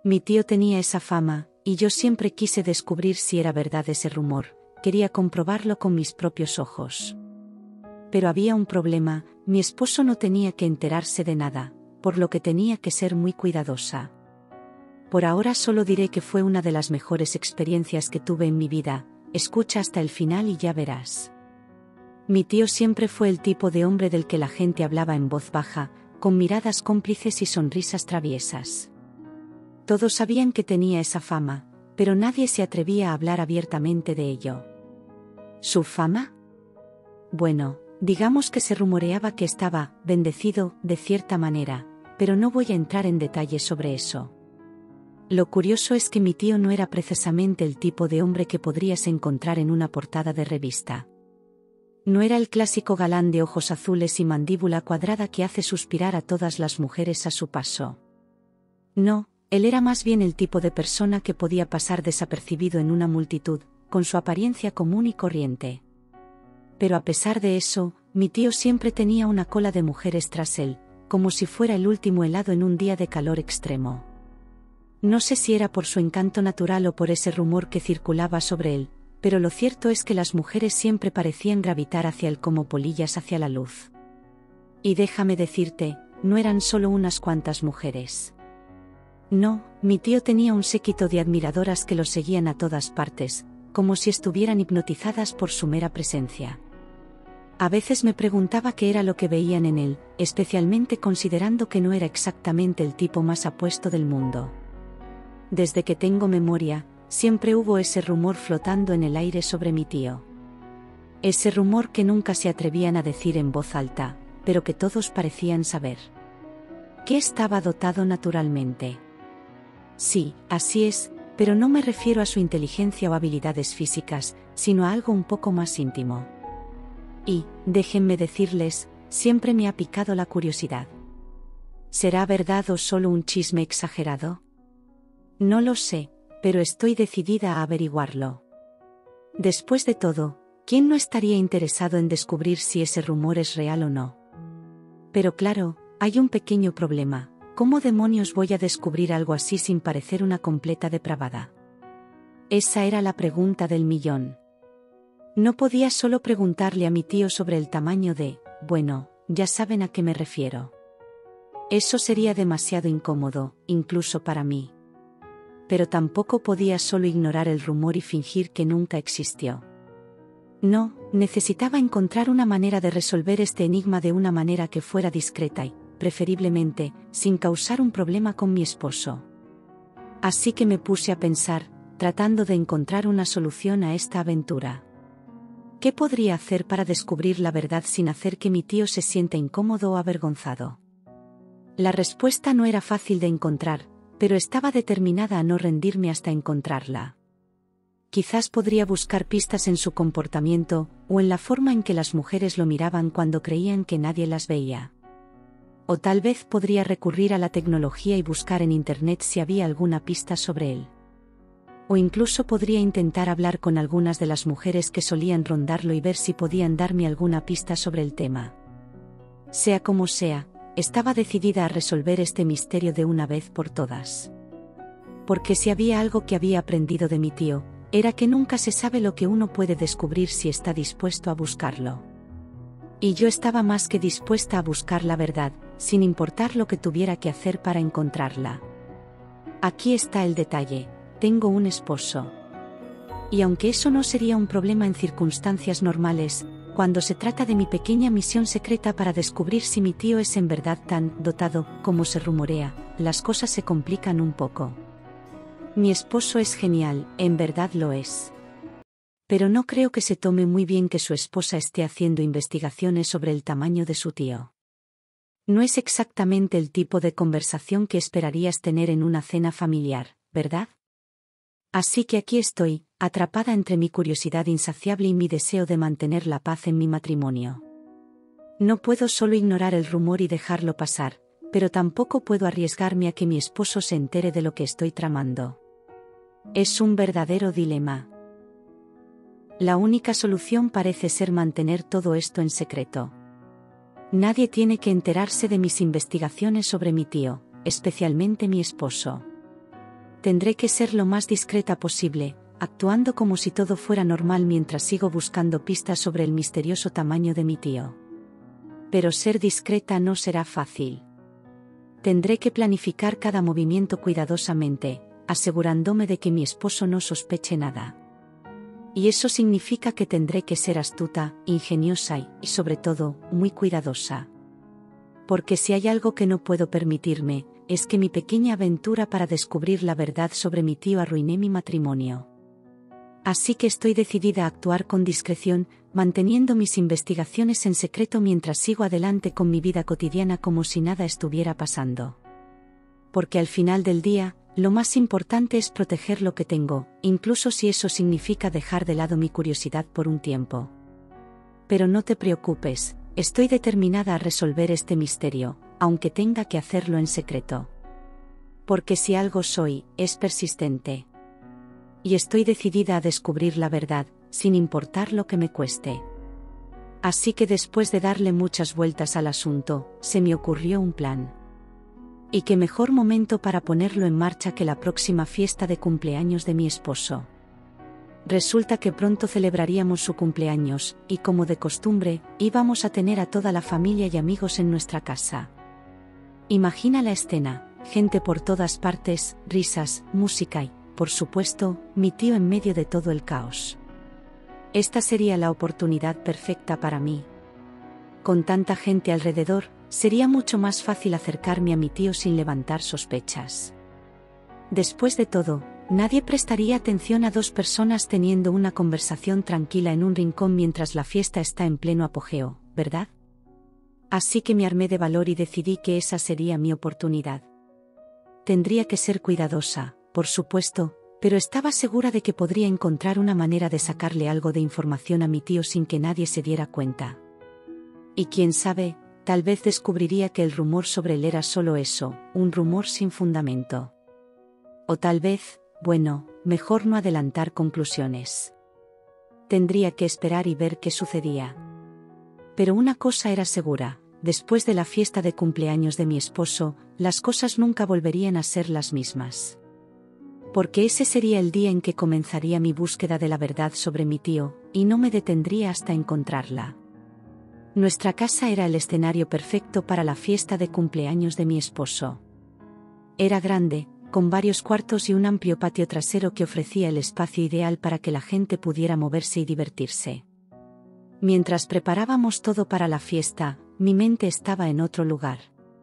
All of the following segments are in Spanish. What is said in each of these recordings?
Mi tío tenía esa fama, y yo siempre quise descubrir si era verdad ese rumor, quería comprobarlo con mis propios ojos. Pero había un problema, mi esposo no tenía que enterarse de nada, por lo que tenía que ser muy cuidadosa. Por ahora solo diré que fue una de las mejores experiencias que tuve en mi vida, escucha hasta el final y ya verás. Mi tío siempre fue el tipo de hombre del que la gente hablaba en voz baja, con miradas cómplices y sonrisas traviesas. Todos sabían que tenía esa fama, pero nadie se atrevía a hablar abiertamente de ello. ¿Su fama? Bueno, digamos que se rumoreaba que estaba bendecido, de cierta manera, pero no voy a entrar en detalles sobre eso. Lo curioso es que mi tío no era precisamente el tipo de hombre que podrías encontrar en una portada de revista. No era el clásico galán de ojos azules y mandíbula cuadrada que hace suspirar a todas las mujeres a su paso. No, él era más bien el tipo de persona que podía pasar desapercibido en una multitud, con su apariencia común y corriente. Pero a pesar de eso, mi tío siempre tenía una cola de mujeres tras él, como si fuera el último helado en un día de calor extremo. No sé si era por su encanto natural o por ese rumor que circulaba sobre él, pero lo cierto es que las mujeres siempre parecían gravitar hacia él como polillas hacia la luz. Y déjame decirte, no eran solo unas cuantas mujeres. No, mi tío tenía un séquito de admiradoras que lo seguían a todas partes, como si estuvieran hipnotizadas por su mera presencia. A veces me preguntaba qué era lo que veían en él, especialmente considerando que no era exactamente el tipo más apuesto del mundo. Desde que tengo memoria, siempre hubo ese rumor flotando en el aire sobre mi tío. Ese rumor que nunca se atrevían a decir en voz alta, pero que todos parecían saber. Que estaba dotado naturalmente. Sí, así es, pero no me refiero a su inteligencia o habilidades físicas, sino a algo un poco más íntimo. Y, déjenme decirles, siempre me ha picado la curiosidad. ¿Será verdad o solo un chisme exagerado? No lo sé, pero estoy decidida a averiguarlo. Después de todo, ¿quién no estaría interesado en descubrir si ese rumor es real o no? Pero claro, hay un pequeño problema. ¿Cómo demonios voy a descubrir algo así sin parecer una completa depravada? Esa era la pregunta del millón. No podía solo preguntarle a mi tío sobre el tamaño de, bueno, ya saben a qué me refiero. Eso sería demasiado incómodo, incluso para mí. Pero tampoco podía solo ignorar el rumor y fingir que nunca existió. No, necesitaba encontrar una manera de resolver este enigma de una manera que fuera discreta y, preferiblemente, sin causar un problema con mi esposo. Así que me puse a pensar, tratando de encontrar una solución a esta aventura. ¿Qué podría hacer para descubrir la verdad sin hacer que mi tío se sienta incómodo o avergonzado? La respuesta no era fácil de encontrar, pero estaba determinada a no rendirme hasta encontrarla. Quizás podría buscar pistas en su comportamiento, o en la forma en que las mujeres lo miraban cuando creían que nadie las veía. O tal vez podría recurrir a la tecnología y buscar en Internet si había alguna pista sobre él. O incluso podría intentar hablar con algunas de las mujeres que solían rondarlo y ver si podían darme alguna pista sobre el tema. Sea como sea, estaba decidida a resolver este misterio de una vez por todas. Porque si había algo que había aprendido de mi tío, era que nunca se sabe lo que uno puede descubrir si está dispuesto a buscarlo. Y yo estaba más que dispuesta a buscar la verdad, sin importar lo que tuviera que hacer para encontrarla. Aquí está el detalle. Tengo un esposo. Y aunque eso no sería un problema en circunstancias normales, cuando se trata de mi pequeña misión secreta para descubrir si mi tío es en verdad tan dotado como se rumorea, las cosas se complican un poco. Mi esposo es genial, en verdad lo es. Pero no creo que se tome muy bien que su esposa esté haciendo investigaciones sobre el tamaño de su tío. No es exactamente el tipo de conversación que esperarías tener en una cena familiar, ¿verdad? Así que aquí estoy, atrapada entre mi curiosidad insaciable y mi deseo de mantener la paz en mi matrimonio. No puedo solo ignorar el rumor y dejarlo pasar, pero tampoco puedo arriesgarme a que mi esposo se entere de lo que estoy tramando. Es un verdadero dilema. La única solución parece ser mantener todo esto en secreto. Nadie tiene que enterarse de mis investigaciones sobre mi tío, especialmente mi esposo. Tendré que ser lo más discreta posible, actuando como si todo fuera normal mientras sigo buscando pistas sobre el misterioso tamaño de mi tío. Pero ser discreta no será fácil. Tendré que planificar cada movimiento cuidadosamente, asegurándome de que mi esposo no sospeche nada. Y eso significa que tendré que ser astuta, ingeniosa y, sobre todo, muy cuidadosa. Porque si hay algo que no puedo permitirme, es que mi pequeña aventura para descubrir la verdad sobre mi tío arruiné mi matrimonio. Así que estoy decidida a actuar con discreción, manteniendo mis investigaciones en secreto mientras sigo adelante con mi vida cotidiana como si nada estuviera pasando. Porque al final del día, lo más importante es proteger lo que tengo, incluso si eso significa dejar de lado mi curiosidad por un tiempo. Pero no te preocupes, estoy determinada a resolver este misterio, aunque tenga que hacerlo en secreto. Porque si algo soy, es persistente. Y estoy decidida a descubrir la verdad, sin importar lo que me cueste. Así que después de darle muchas vueltas al asunto, se me ocurrió un plan. Y qué mejor momento para ponerlo en marcha que la próxima fiesta de cumpleaños de mi esposo. Resulta que pronto celebraríamos su cumpleaños, y como de costumbre, íbamos a tener a toda la familia y amigos en nuestra casa. Imagina la escena, gente por todas partes, risas, música y, por supuesto, mi tío en medio de todo el caos. Esta sería la oportunidad perfecta para mí. Con tanta gente alrededor, sería mucho más fácil acercarme a mi tío sin levantar sospechas. Después de todo, nadie prestaría atención a dos personas teniendo una conversación tranquila en un rincón mientras la fiesta está en pleno apogeo, ¿verdad? Así que me armé de valor y decidí que esa sería mi oportunidad. Tendría que ser cuidadosa, por supuesto, pero estaba segura de que podría encontrar una manera de sacarle algo de información a mi tío sin que nadie se diera cuenta. Y quién sabe, tal vez descubriría que el rumor sobre él era solo eso, un rumor sin fundamento. O tal vez, bueno, mejor no adelantar conclusiones. Tendría que esperar y ver qué sucedía. Pero una cosa era segura, después de la fiesta de cumpleaños de mi esposo, las cosas nunca volverían a ser las mismas. Porque ese sería el día en que comenzaría mi búsqueda de la verdad sobre mi tío, y no me detendría hasta encontrarla. Nuestra casa era el escenario perfecto para la fiesta de cumpleaños de mi esposo. Era grande, con varios cuartos y un amplio patio trasero que ofrecía el espacio ideal para que la gente pudiera moverse y divertirse. Mientras preparábamos todo para la fiesta, mi mente estaba en otro lugar.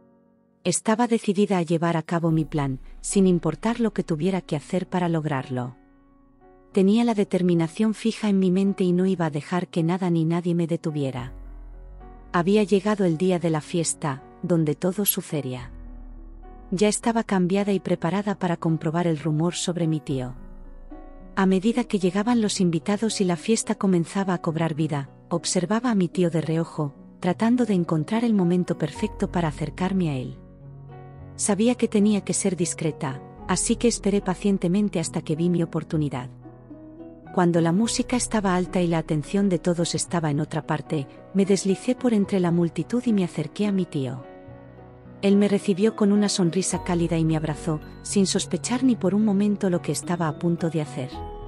Estaba decidida a llevar a cabo mi plan, sin importar lo que tuviera que hacer para lograrlo. Tenía la determinación fija en mi mente y no iba a dejar que nada ni nadie me detuviera. Había llegado el día de la fiesta, donde todo sucedería. Ya estaba cambiada y preparada para comprobar el rumor sobre mi tío. A medida que llegaban los invitados y la fiesta comenzaba a cobrar vida, observaba a mi tío de reojo, tratando de encontrar el momento perfecto para acercarme a él. Sabía que tenía que ser discreta, así que esperé pacientemente hasta que vi mi oportunidad. Cuando la música estaba alta y la atención de todos estaba en otra parte, me deslicé por entre la multitud y me acerqué a mi tío. Él me recibió con una sonrisa cálida y me abrazó, sin sospechar ni por un momento lo que estaba a punto de hacer.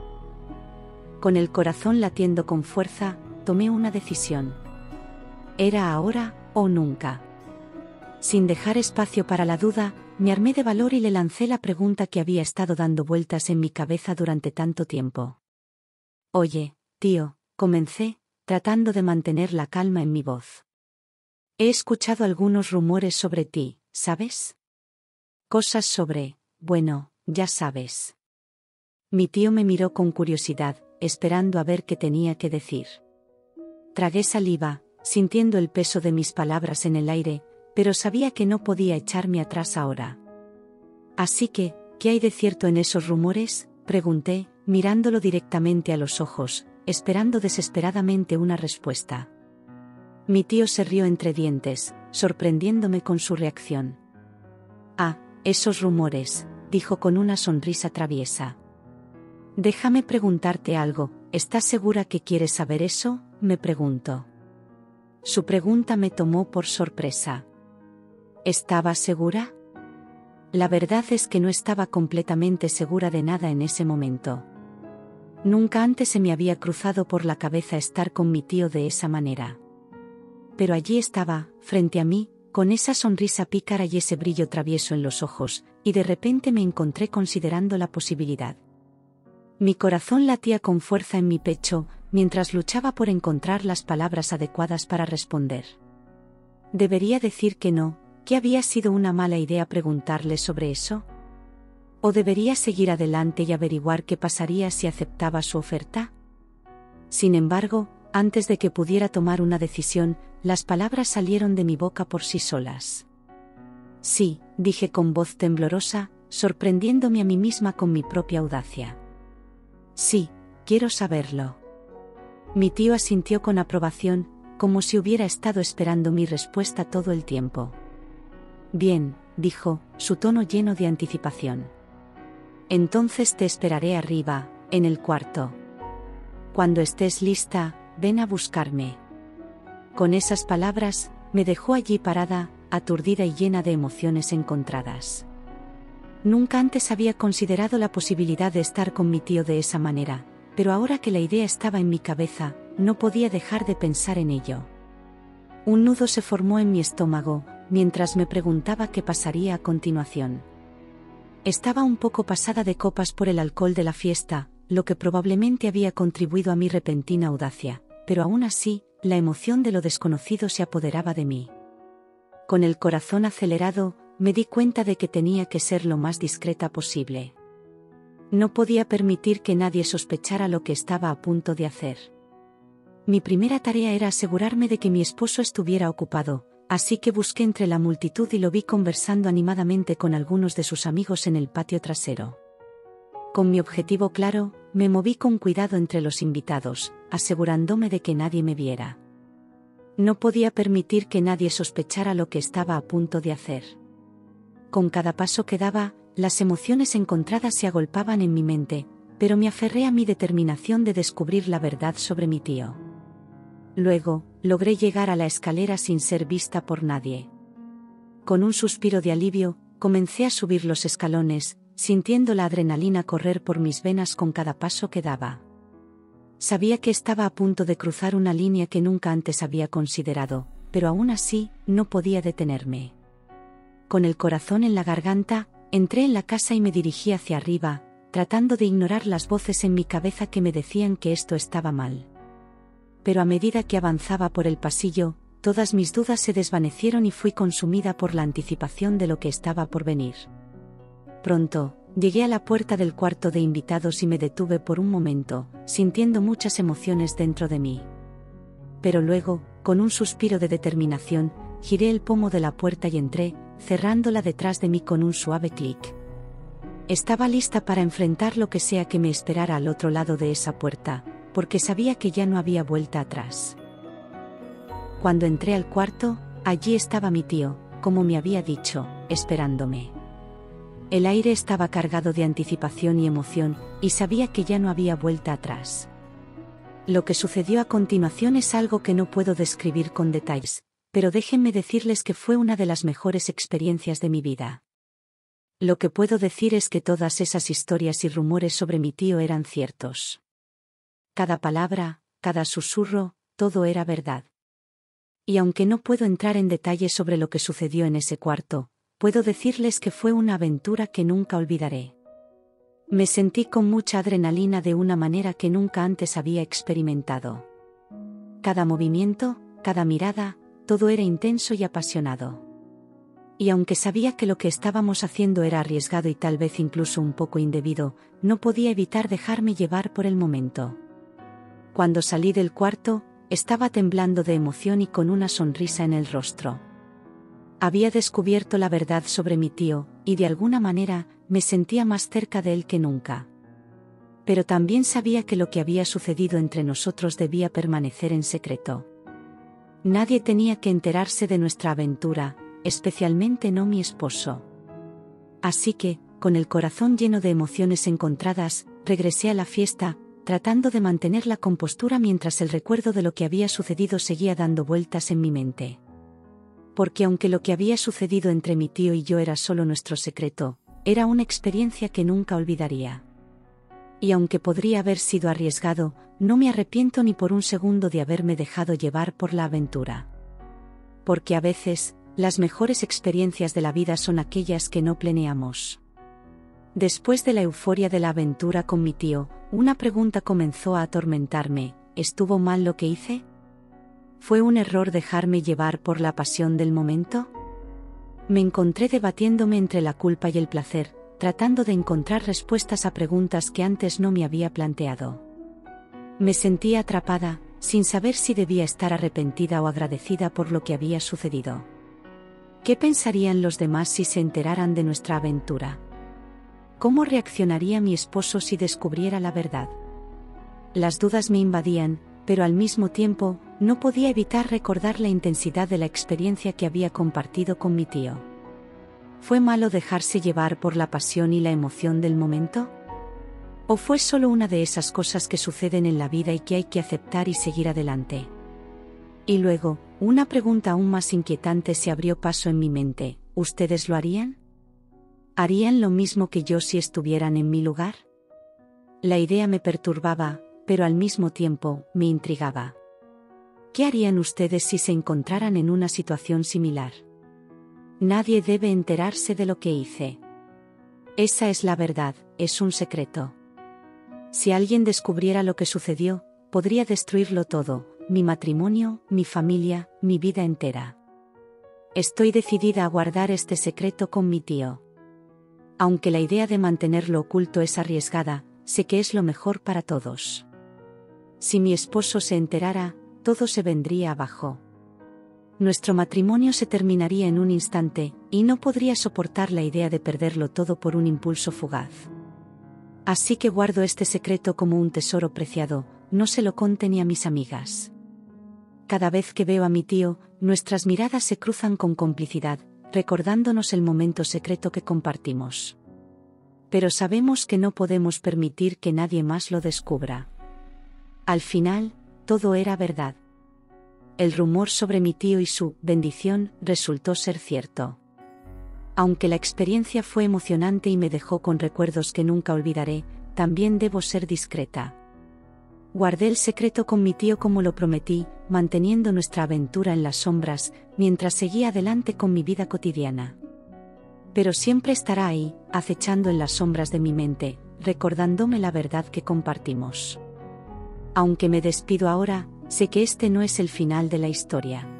Con el corazón latiendo con fuerza, tomé una decisión. Era ahora o nunca. Sin dejar espacio para la duda, me armé de valor y le lancé la pregunta que había estado dando vueltas en mi cabeza durante tanto tiempo. Oye, tío, comencé, tratando de mantener la calma en mi voz. He escuchado algunos rumores sobre ti, ¿sabes? Cosas sobre, bueno, ya sabes. Mi tío me miró con curiosidad, esperando a ver qué tenía que decir. Tragué saliva, sintiendo el peso de mis palabras en el aire, pero sabía que no podía echarme atrás ahora. Así que, ¿qué hay de cierto en esos rumores?, pregunté, mirándolo directamente a los ojos, esperando desesperadamente una respuesta. Mi tío se rió entre dientes, sorprendiéndome con su reacción. Ah, esos rumores, dijo con una sonrisa traviesa. Déjame preguntarte algo, ¿estás segura que quieres saber eso?, me preguntó. Su pregunta me tomó por sorpresa. ¿Estaba segura? La verdad es que no estaba completamente segura de nada en ese momento. Nunca antes se me había cruzado por la cabeza estar con mi tío de esa manera. Pero allí estaba, frente a mí, con esa sonrisa pícara y ese brillo travieso en los ojos, y de repente me encontré considerando la posibilidad. Mi corazón latía con fuerza en mi pecho, mientras luchaba por encontrar las palabras adecuadas para responder. ¿Debería decir que no, que había sido una mala idea preguntarle sobre eso? ¿O debería seguir adelante y averiguar qué pasaría si aceptaba su oferta? Sin embargo, antes de que pudiera tomar una decisión, las palabras salieron de mi boca por sí solas. Sí, dije con voz temblorosa, sorprendiéndome a mí misma con mi propia audacia. Sí, quiero saberlo. Mi tío asintió con aprobación, como si hubiera estado esperando mi respuesta todo el tiempo. Bien, dijo, su tono lleno de anticipación. Entonces te esperaré arriba, en el cuarto. Cuando estés lista, ven a buscarme. Con esas palabras, me dejó allí parada, aturdida y llena de emociones encontradas. Nunca antes había considerado la posibilidad de estar con mi tío de esa manera, pero ahora que la idea estaba en mi cabeza, no podía dejar de pensar en ello. Un nudo se formó en mi estómago, mientras me preguntaba qué pasaría a continuación. Estaba un poco pasada de copas por el alcohol de la fiesta, lo que probablemente había contribuido a mi repentina audacia, pero aún así, la emoción de lo desconocido se apoderaba de mí. Con el corazón acelerado, me di cuenta de que tenía que ser lo más discreta posible. No podía permitir que nadie sospechara lo que estaba a punto de hacer. Mi primera tarea era asegurarme de que mi esposo estuviera ocupado, así que busqué entre la multitud y lo vi conversando animadamente con algunos de sus amigos en el patio trasero. Con mi objetivo claro, me moví con cuidado entre los invitados, asegurándome de que nadie me viera. No podía permitir que nadie sospechara lo que estaba a punto de hacer. Con cada paso que daba, las emociones encontradas se agolpaban en mi mente, pero me aferré a mi determinación de descubrir la verdad sobre mi tío. Luego, logré llegar a la escalera sin ser vista por nadie. Con un suspiro de alivio, comencé a subir los escalones, sintiendo la adrenalina correr por mis venas con cada paso que daba. Sabía que estaba a punto de cruzar una línea que nunca antes había considerado, pero aún así, no podía detenerme. Con el corazón en la garganta, entré en la casa y me dirigí hacia arriba, tratando de ignorar las voces en mi cabeza que me decían que esto estaba mal. Pero a medida que avanzaba por el pasillo, todas mis dudas se desvanecieron y fui consumida por la anticipación de lo que estaba por venir. Pronto, llegué a la puerta del cuarto de invitados y me detuve por un momento, sintiendo muchas emociones dentro de mí. Pero luego, con un suspiro de determinación, giré el pomo de la puerta y entré, cerrándola detrás de mí con un suave clic. Estaba lista para enfrentar lo que sea que me esperara al otro lado de esa puerta, porque sabía que ya no había vuelta atrás. Cuando entré al cuarto, allí estaba mi tío, como me había dicho, esperándome. El aire estaba cargado de anticipación y emoción, y sabía que ya no había vuelta atrás. Lo que sucedió a continuación es algo que no puedo describir con detalles, pero déjenme decirles que fue una de las mejores experiencias de mi vida. Lo que puedo decir es que todas esas historias y rumores sobre mi tío eran ciertos. Cada palabra, cada susurro, todo era verdad. Y aunque no puedo entrar en detalles sobre lo que sucedió en ese cuarto, puedo decirles que fue una aventura que nunca olvidaré. Me sentí con mucha adrenalina de una manera que nunca antes había experimentado. Cada movimiento, cada mirada, todo era intenso y apasionado. Y aunque sabía que lo que estábamos haciendo era arriesgado y tal vez incluso un poco indebido, no podía evitar dejarme llevar por el momento. Cuando salí del cuarto, estaba temblando de emoción y con una sonrisa en el rostro. Había descubierto la verdad sobre mi tío, y de alguna manera, me sentía más cerca de él que nunca. Pero también sabía que lo que había sucedido entre nosotros debía permanecer en secreto. Nadie tenía que enterarse de nuestra aventura, especialmente no mi esposo. Así que, con el corazón lleno de emociones encontradas, regresé a la fiesta, tratando de mantener la compostura mientras el recuerdo de lo que había sucedido seguía dando vueltas en mi mente. Porque aunque lo que había sucedido entre mi tío y yo era solo nuestro secreto, era una experiencia que nunca olvidaría. Y aunque podría haber sido arriesgado, no me arrepiento ni por un segundo de haberme dejado llevar por la aventura. Porque a veces, las mejores experiencias de la vida son aquellas que no planeamos. Después de la euforia de la aventura con mi tío, una pregunta comenzó a atormentarme: ¿estuvo mal lo que hice? ¿Fue un error dejarme llevar por la pasión del momento? Me encontré debatiéndome entre la culpa y el placer, tratando de encontrar respuestas a preguntas que antes no me había planteado. Me sentía atrapada, sin saber si debía estar arrepentida o agradecida por lo que había sucedido. ¿Qué pensarían los demás si se enteraran de nuestra aventura? ¿Cómo reaccionaría mi esposo si descubriera la verdad? Las dudas me invadían, pero al mismo tiempo, no podía evitar recordar la intensidad de la experiencia que había compartido con mi tío. ¿Fue malo dejarse llevar por la pasión y la emoción del momento? ¿O fue solo una de esas cosas que suceden en la vida y que hay que aceptar y seguir adelante? Y luego, una pregunta aún más inquietante se abrió paso en mi mente: ¿ustedes lo harían? ¿Harían lo mismo que yo si estuvieran en mi lugar? La idea me perturbaba, pero al mismo tiempo, me intrigaba. ¿Qué harían ustedes si se encontraran en una situación similar? Nadie debe enterarse de lo que hice. Esa es la verdad, es un secreto. Si alguien descubriera lo que sucedió, podría destruirlo todo: mi matrimonio, mi familia, mi vida entera. Estoy decidida a guardar este secreto con mi tío. Aunque la idea de mantenerlo oculto es arriesgada, sé que es lo mejor para todos. Si mi esposo se enterara, todo se vendría abajo. Nuestro matrimonio se terminaría en un instante, y no podría soportar la idea de perderlo todo por un impulso fugaz. Así que guardo este secreto como un tesoro preciado, no se lo conté ni a mis amigas. Cada vez que veo a mi tío, nuestras miradas se cruzan con complicidad, recordándonos el momento secreto que compartimos. Pero sabemos que no podemos permitir que nadie más lo descubra. Al final, todo era verdad. El rumor sobre mi tío y su bendición resultó ser cierto. Aunque la experiencia fue emocionante y me dejó con recuerdos que nunca olvidaré, también debo ser discreta. Guardé el secreto con mi tío como lo prometí, manteniendo nuestra aventura en las sombras, mientras seguía adelante con mi vida cotidiana. Pero siempre estará ahí, acechando en las sombras de mi mente, recordándome la verdad que compartimos. Aunque me despido ahora, sé que este no es el final de la historia.